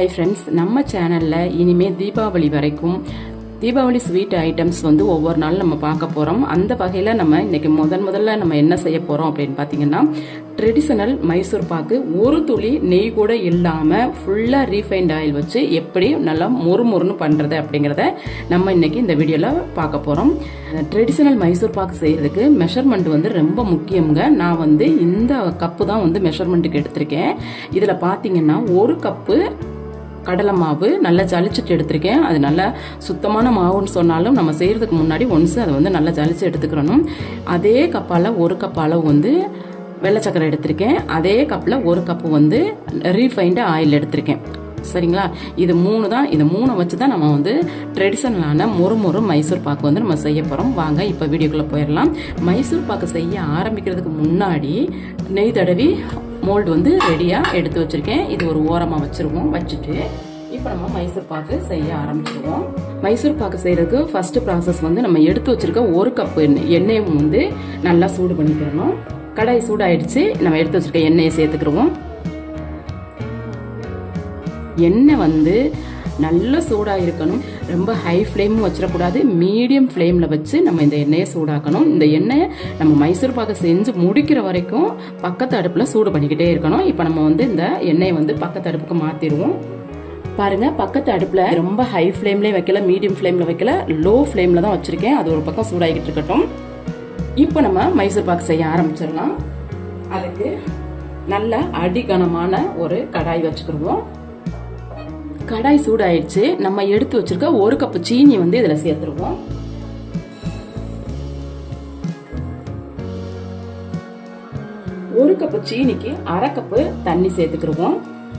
Hi friends, நம்ம சேனல்ல இனிமே தீபாவளி வரைக்கும் தீபாவளி ஸ்வீட் ஐட்டம்ஸ் வந்து ஒவ்வொரு நாள் நம்ம பார்க்க போறோம். அந்த வகையில நம்ம இன்னைக்கு முதல்ல நம்ம என்ன செய்ய போறோம் அப்படின்னு பாத்தீங்கன்னா ட்ரெடிஷனல் மைசூர் பாக்கு ஒரு துளி நெய் கூட இல்லாம ஃபுல்லா ரீஃபைண்ட் ஆயில் வச்சு எப்படி நல்லா மொறுமொறுன்னு பண்றது அப்படிங்கறத நம்ம இன்னைக்கு இந்த வீடியோல பார்க்க போறோம். ட்ரெடிஷனல் மைசூர் பாக்கு செய்யறதுக்கு மெஷர்மெண்ட் வந்து ரொம்ப முக்கியம்ங்க. நான் வந்து இந்த கப்பு தான் வந்து மெஷர்மெண்ட்டுக்கு எடுத்திருக்கேன். இதுல பாத்தீங்கன்னா ஒரு கப்பு கடலை மாவு நல்லா ஜலிச்சுட்டு எடுத்திருக்கேன். அது நல்லா சுத்தமான மாவுன்னு சொன்னாலும் நம்ம செய்யறதுக்கு முன்னாடி ஒன்ஸ் அதை வந்து நல்லா ஜலிச்சு எடுத்துக்கிறணும். அதே கப்பால ஒரு கப் அளவு வந்து வெள்ளை சக்கரை எடுத்திருக்கேன். அதே கப்ல ஒரு கப்பு வந்து ரீஃபைண்ட் ஆயில் எடுத்திருக்கேன். சரிங்களா? இது மூணு வச்சு தான் நம்ம வந்து ட்ரெடிஷனலான மொறு மைசூர் பாக்கு வந்து நம்ம செய்ய போறோம். வாங்க இப்ப வீடியோக்குள்ள போயிடலாம். மைசூர் பாக்கு செய்ய ஆரம்பிக்கிறதுக்கு முன்னாடி நெய் தடவி மோல்டு வந்து ரெடியா எடுத்து வச்சிருக்கேன். இது ஒரு ஓரமா வச்சிருவோம். வச்சுட்டு இப்ப நம்ம மைசூர் பாக்கு செய்ய ஆரம்பிச்சிருவோம். மைசூர் பாக்கு செய்யறதுக்கு ஃபர்ஸ்ட் ப்ராசஸ் வந்து நம்ம எடுத்து வச்சிருக்க ஒரு கப் எண்ணெயை வந்து நல்லா சூடு பண்ணிக்கிறணும். கடாய் சூடாயிடுச்சு. நம்ம எடுத்து வச்சிருக்க எண்ணெயை சேர்த்துக்கிடுவோம். எண்ணெய் வந்து நல்ல சூடா இருக்கணும். ரொம்ப ஹை ஃப்ளேமும் வச்சிடக்கூடாது. மீடியம் ஃப்ளேம்ல வச்சு நம்ம இந்த எண்ணெயை சூடாக்கணும். இந்த எண்ணெயை நம்ம மைசூர் பாக்கு செஞ்சு முடிக்கிற வரைக்கும் பக்கத்து அடுப்புல சூடு பண்ணிக்கிட்டே இருக்கணும். இப்ப நம்ம வந்து இந்த எண்ணெயை வந்து பக்கத்து அடுப்புக்கு மாத்திடுவோம். பாருங்க, பக்கத்து அடுப்புல ரொம்ப ஹை ஃப்ளேம்லயே வைக்கல, மீடியம் ஃப்ளேம்ல வைக்கல, லோ ஃப்ளேம்ல தான் வச்சிருக்கேன். அது ஒரு பக்கம் சூடாகிட்டு இருக்கட்டும். இப்ப நம்ம மைசூர் பாக்கு செய்ய ஆரம்பிச்சிடலாம். அதுக்கு நல்ல அடிகனமான ஒரு கடாய் வச்சுக்கிடுவோம். கடாய் சூடாயிடுச்சு. நம்ம எடுத்து வச்சிருக்க ஒரு கப்பு சீனி வந்து இதுல சேர்த்துருவோம். ஒரு கப்பு சீனிக்கு அரை கப்பு தண்ணி சேர்த்துக்கிடுவோம்.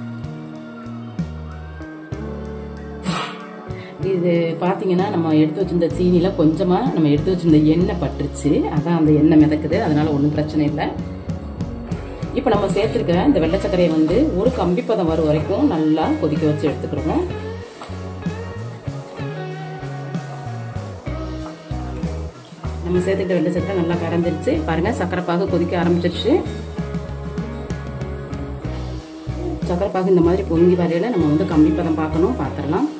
இது பாத்தீங்கன்னா நம்ம எடுத்து வச்சிருந்த சீனில கொஞ்சமா நம்ம எடுத்து வச்சிருந்த எண்ணெய் பட்டுருச்சு. அதான் அந்த எண்ணெய் மிதக்குது. அதனால ஒன்றும் பிரச்சனை இல்லை. இப்ப நம்ம சேர்த்திருக்க இந்த வெள்ளை சர்க்கரையை வந்து ஒரு கம்பி பதம் வரும் வரைக்கும் நல்லா கொதிக்க வச்சு எடுத்துக்கிறோம். நம்ம சேர்த்துக்கிட்ட வெள்ளை சர்க்கரை நல்லா கரைஞ்சிருச்சு. பாருங்க, சர்க்கரை பாகு கொதிக்க ஆரம்பிச்சிருச்சு. சர்க்கரை பாகு இந்த மாதிரி பொங்கி வரையில நம்ம வந்து கம்பி பதம் பார்க்கணும். பார்த்துடலாம்.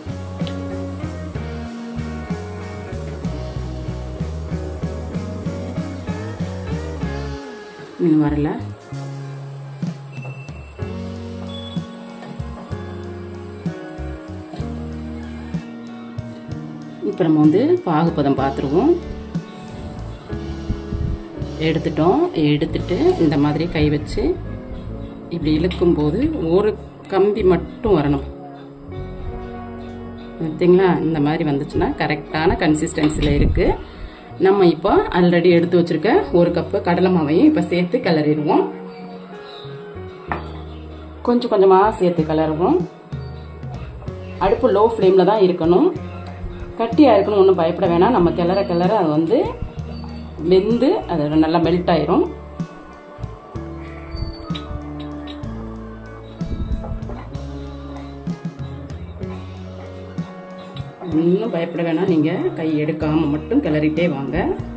இன்னும் வரல. இப்ப நம்ம வந்து பாகுபதம் பார்த்துருவோம். எடுத்துட்டு இந்த மாதிரி கை வச்சு இப்படி இழுக்கும் போது ஒரு கம்பி மட்டும் வரணும். பார்த்தீங்களா? இந்த மாதிரி வந்துச்சுன்னா கரெக்டான கன்சிஸ்டன்சில இருக்கு. நம்ம இப்போ ஆல்ரெடி எடுத்து வச்சிருக்க ஒரு கப்பு கடலை மாவையும் இப்ப சேர்த்து கிளறிடுவோம். கொஞ்சம் கொஞ்சமா சேர்த்து கிளறுவோம். அடுப்பு லோ ஃப்ளேம்ல தான் இருக்கணும். கட்டியா இருக்கணும், ஒன்றும் பயப்பட வேணாம். நம்ம கிளற அது வந்து வெந்து அது நல்லா மெல்ட் ஆயிரும். ஒன்றும் பயப்பட வேணாம். நீங்க கை எடுக்காம மட்டும் கிளறிட்டே வாங்க.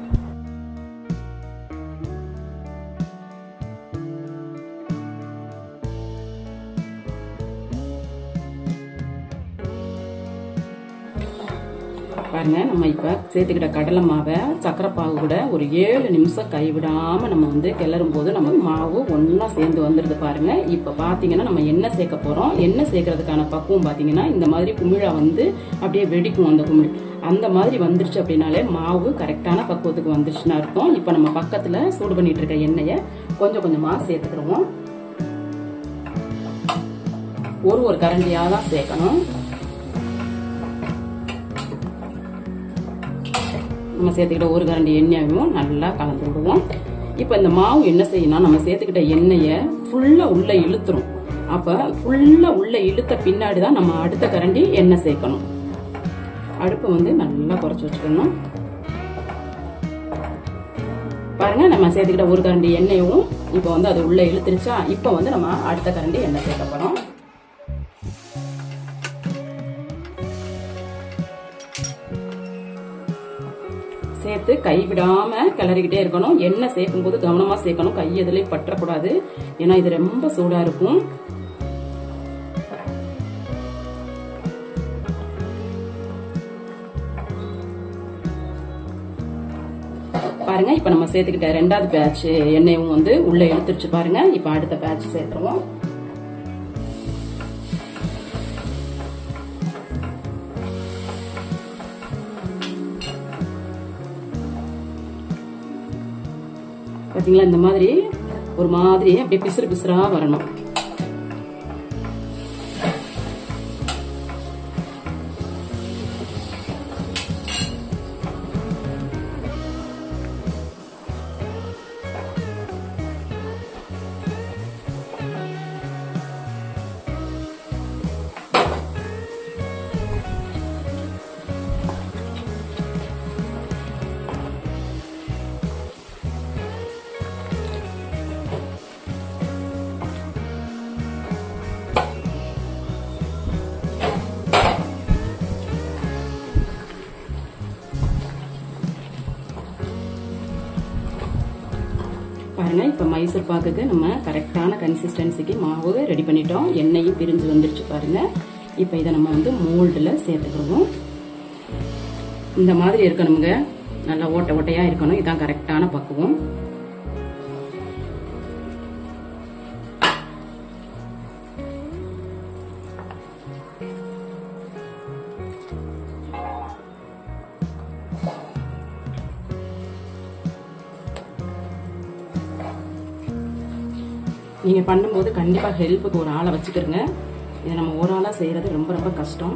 பாருங்க, நம்ம இப்ப சேர்த்துக்கிட்ட கடலை மாவை சக்கரை பாகு கூட ஒரு 7 நிமிஷம் கைவிடாம நம்ம வந்து கிளறும் போது நம்ம மாவு ஒன்னா சேர்ந்து வந்துருது. பாருங்க, இப்ப பாத்தீங்கன்னா நம்ம எண்ணெய் சேர்க்க போறோம். எண்ணெய் சேர்க்கறதுக்கான பக்குவம் பாத்தீங்கன்னா இந்த மாதிரி குமிழா வந்து அப்படியே வெடிக்கும். அந்த குமிழ் அந்த மாதிரி வந்துருச்சு அப்படின்னாலே மாவு கரெக்டான பக்குவத்துக்கு வந்துருச்சுன்னு அர்த்தம். இப்ப நம்ம பக்கத்துல சூடு பண்ணிட்டு இருக்க எண்ணெயை கொஞ்சம் கொஞ்சமா சேர்த்துக்கிறோம். ஒரு கரண்டியா தான் சேர்க்கணும். நம்ம சேர்த்துக்கிட்ட ஒரு கரண்டி எண்ணெயையும் நல்லா கலந்து விடுவோம். இப்ப இந்த மாவு என்ன செய்யணும், நம்ம சேர்த்துக்கிட்ட எண்ணெயை ஃபுல்லா உள்ள இழுத்துரும். அப்ப ஃபுல்லா உள்ள இழுத்த பின்னாடிதான் நம்ம அடுத்த கரண்டி எண்ணெய் சேர்க்கணும். அடுப்பை வந்து நல்லா குறைச்சு வச்சுக்கணும். பாருங்க, நம்ம சேர்த்துக்கிட்ட ஒரு கரண்டி எண்ணெயும் இப்ப வந்து அது உள்ள இழுத்துருச்சா. இப்ப வந்து நம்ம அடுத்த கரண்டி எண்ணெய் சேர்க்க போறோம். சேர்த்து கைவிடாம கிளறிக்கிட்டே இருக்கணும். எண்ணெய் சேர்க்கும் போது கவனமா சேர்க்கணும். கை எதுலயும் பற்றக்கூடாது. ஏன்னா இது ரொம்ப சூடா இருக்கும். பாருங்க இப்ப நம்ம சேர்த்துக்கிட்ட ரெண்டாவது பேட்ச் எண்ணெயும் வந்து உள்ள இழுத்துருச்சு பாருங்க. இப்ப அடுத்த பேட்ச் சேர்த்துருவோம். பாத்தீங்களா, இந்த மாதிரி ஒரு மாதிரி அப்படியே பிசுறு பிசுறா வரணும். பாருங்க இப்ப மைசூர் பாக்குக்கு நம்ம கரெக்டான கன்சிஸ்டன்சிக்கு மாவு ரெடி பண்ணிட்டோம். எண்ணெயும் பிரிஞ்சு வந்துருச்சு பாருங்க. இப்ப இதை நம்ம வந்து மோல்டுல சேர்த்துக்கிறோம். இந்த மாதிரி இருக்கணுங்க, நல்லா ஓட்ட ஓட்டையா இருக்கணும். இதுதான் கரெக்டான பக்குவம். நீங்க பண்ணும்போது கண்டிப்பா ஹெல்ப்புக்கு ஒரு ஆளை வச்சுக்கிறங்க. இதை நம்ம ஒரு ஆளா செய்யறது ரொம்ப ரொம்ப கஷ்டம்.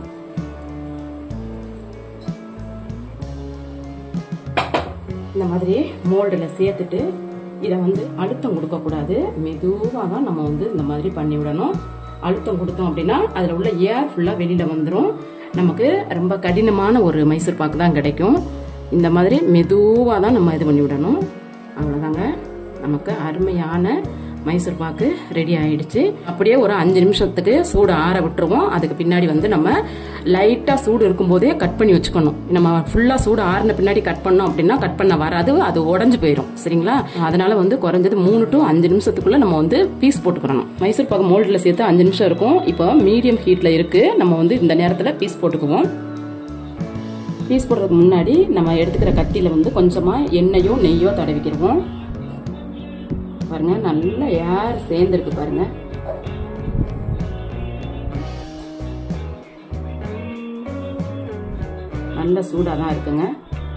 இந்த மாதிரி மோல்டுல சேர்த்துட்டு இதை வந்து அழுத்தம் கொடுக்க கூடாது. மெதுவா தான் நம்ம வந்து இந்த மாதிரி பண்ணி விடணும். அழுத்தம் கொடுத்தோம் அப்படின்னா அதுல உள்ள ஏர் ஃபுல்லா வெளியில வந்துடும். நமக்கு ரொம்ப கடினமான ஒரு மைசூர் பாக்கு தான் கிடைக்கும். இந்த மாதிரி மெதுவா தான் நம்ம இது பண்ணி விடணும். அவ்வளவுதாங்க, நமக்கு அருமையான மைசூர் பாக்கு ரெடி ஆயிடுச்சு. அப்படியே ஒரு 5 நிமிஷத்துக்கு சூடு ஆற விட்டுருவோம். அதுக்கு பின்னாடி வந்து நம்ம லைட்டா சூடு இருக்கும் போதே கட் பண்ணி வச்சுக்கணும். நம்ம ஃபுல்லா சூடு ஆறின பின்னாடி கட் பண்ணோம் அப்படின்னா கட் பண்ண வராது, அது உடஞ்சு போயிடும். சரிங்களா? அதனால வந்து குறைஞ்சது 3 to 5 நிமிஷத்துக்குள்ள நம்ம வந்து பீஸ் போட்டுக்கணும். மைசூர் பாக்கு மோல்டுல சேர்த்து 5 நிமிஷம் இருக்கும். இப்போ மீடியம் ஹீட்ல இருக்கு. நம்ம வந்து இந்த நேரத்துல பீஸ் போட்டுக்குவோம். பீஸ் போடுறதுக்கு முன்னாடி நம்ம எடுத்துக்கிற கத்தியில வந்து கொஞ்சமா எண்ணெயோ நெய்யோ தடவிக்கிடுவோம். பாருங்க, நல்ல ஏர் சேர்ந்துருக்கு பாருங்க. நல்ல சூடாதான் இருக்குங்க.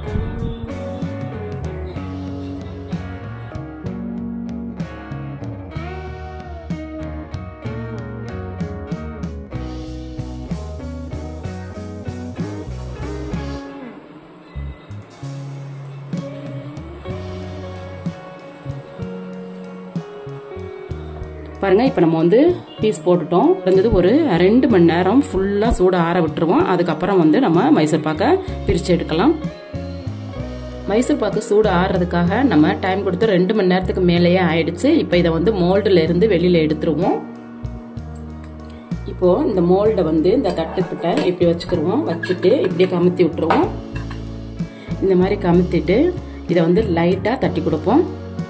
பாருங்க, இப்ப நம்ம வந்து பீஸ் போட்டுட்டோம். குறைஞ்சது ஒரு 2 மணி நேரம் ஃபுல்லா சூட ஆற விட்டுருவோம். அதுக்கப்புறம் வந்து நம்ம மைசூர் பாக்கை பிரிச்சு எடுக்கலாம். மைசூர் பாக்கு சூடு ஆறுறதுக்காக நம்ம டைம் கொடுத்து 2 மணி நேரத்துக்கு மேலேயே ஆயிடுச்சு. இப்ப இதை வந்து மோல்டுல இருந்து வெளியில எடுத்துருவோம். இப்போ இந்த மோல்டை வந்து இந்த தட்டுக்கிட்ட இப்படி வச்சுக்கிருவோம். வச்சுட்டு இப்படியே கமுத்தி விட்டுருவோம். இந்த மாதிரி கமுத்திட்டு இதை வந்து லைட்டா தட்டி கொடுப்போம்.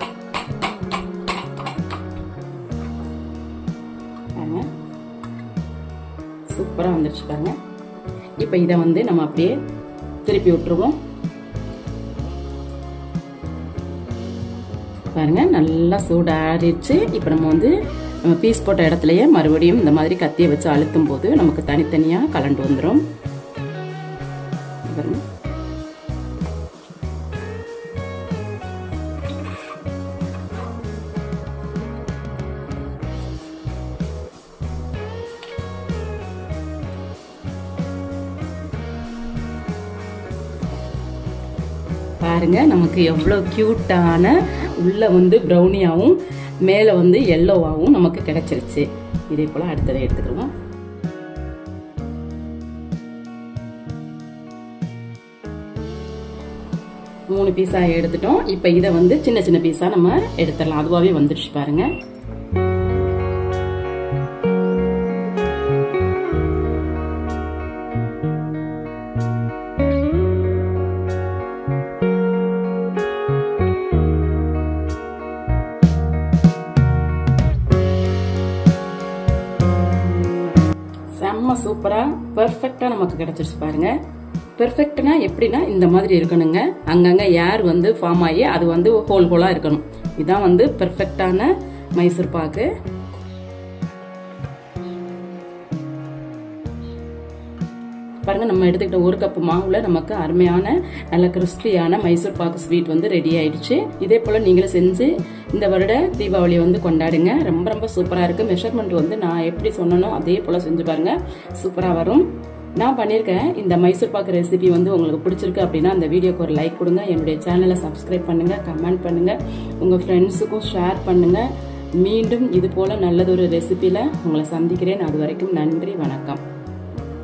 சூப்பரா வந்துருச்சு பாருங்க. இப்ப இதை வந்து நம்ம அப்படியே திருப்பி விட்டுருவோம். பாருங்க, நல்லா சூடு ஆறிடுச்சு. இப்ப நம்ம வந்து நம்ம பீஸ் போட்ட இடத்துலயே மறுபடியும் இந்த மாதிரி கத்தியை வச்சு அழுத்தும் போது நமக்கு தனித்தனியா கலண்டு வந்துடும். பாருங்க, நமக்கு எவ்வளவு கியூட்டான உள்ள வந்து ப்ரௌனியாவும் மேல வந்து எல்லோவாவும் நமக்கு கிடைச்சிருச்சு. இதே போல அடுத்ததை எடுத்துக்கிறோம். மூணு பீஸா எடுத்துட்டோம். இப்ப இதை வந்து சின்ன சின்ன பீஸா நம்ம எடுத்துடலாம். அதுவாவே வந்துருச்சு பாருங்க. செம்ம சூப்பரா பெர்ஃபெக்ட்டா நமக்கு கிடைச்சிருச்சு பாருங்க. பெர்ஃபெக்ட்னா எப்படின்னா இந்த மாதிரி இருக்கணுங்க. அங்கங்க ஏர் வந்து ஃபார்ம் ஆகி அது வந்து ஹோல் ஹோலா இருக்கணும். இதான் வந்து பெர்ஃபெக்டான மைசூர் பாக்கு. பாருங்க, நம்ம எடுத்துக்கிட்ட 1 கப் மாவுல நமக்கு அருமையான நல்ல கிறிஸ்பியான மைசூர் பாக்கு ஸ்வீட் வந்து ரெடி ஆயிடுச்சு. இதே போல நீங்களும் செஞ்சு இந்த வருட தீபாவளி வந்து கொண்டாடுங்க. ரொம்ப ரொம்ப சூப்பரா இருக்கு. மெஷர்மெண்ட் வந்து நான் எப்படி சொன்னனோ அதே போல செஞ்சு பாருங்க, சூப்பரா வரும். நான் பண்ணியிருக்கேன் இந்த மைசூர் பாக்கு ரெசிபி வந்து உங்களுக்கு பிடிச்சிருக்கு அப்படின்னா அந்த வீடியோக்கு ஒரு லைக் கொடுங்க. என்னுடைய சேனலை சப்ஸ்கிரைப் பண்ணுங்க, கமெண்ட் பண்ணுங்க, உங்க ஃப்ரெண்ட்ஸுக்கும் ஷேர் பண்ணுங்க. மீண்டும் இது போல நல்லதொரு ரெசிபியில உங்களை சந்திக்கிறேன். அது வரைக்கும் நன்றி, வணக்கம்.